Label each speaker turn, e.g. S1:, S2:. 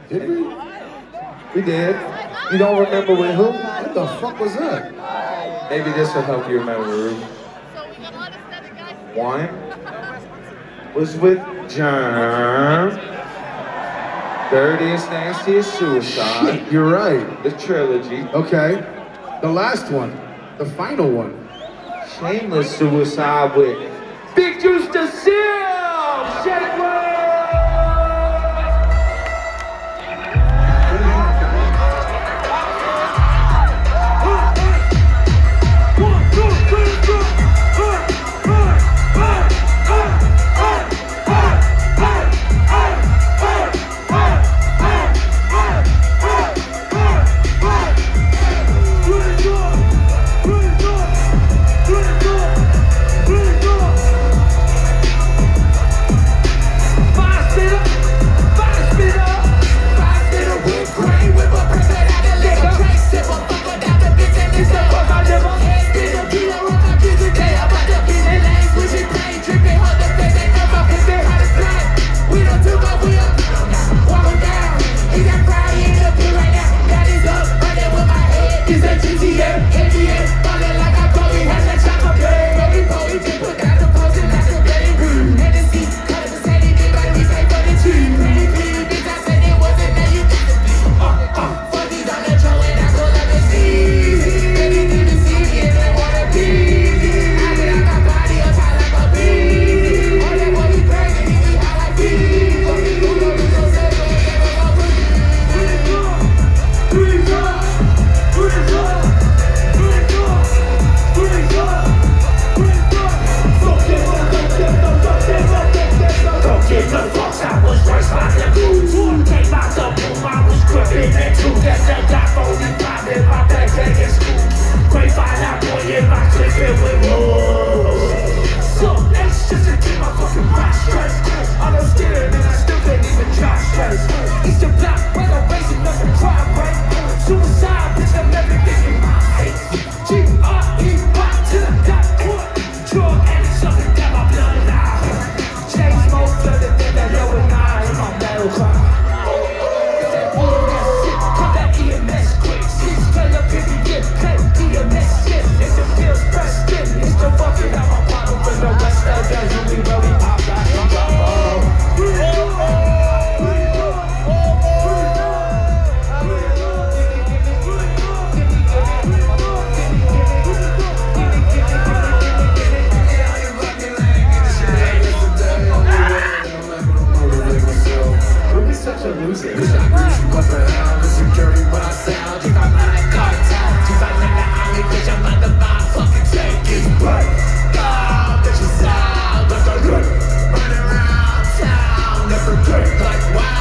S1: Did we?
S2: We did. You don't remember with who?
S1: What the fuck was that?
S2: Maybe this will help you remember, Rube. One was with Germ. Dirtiest, nastiest suicide.
S1: You're right.
S2: The trilogy.
S1: Okay. The last one. The final one.
S2: Shameless suicide with Big Juice to Seal! Shake like wow.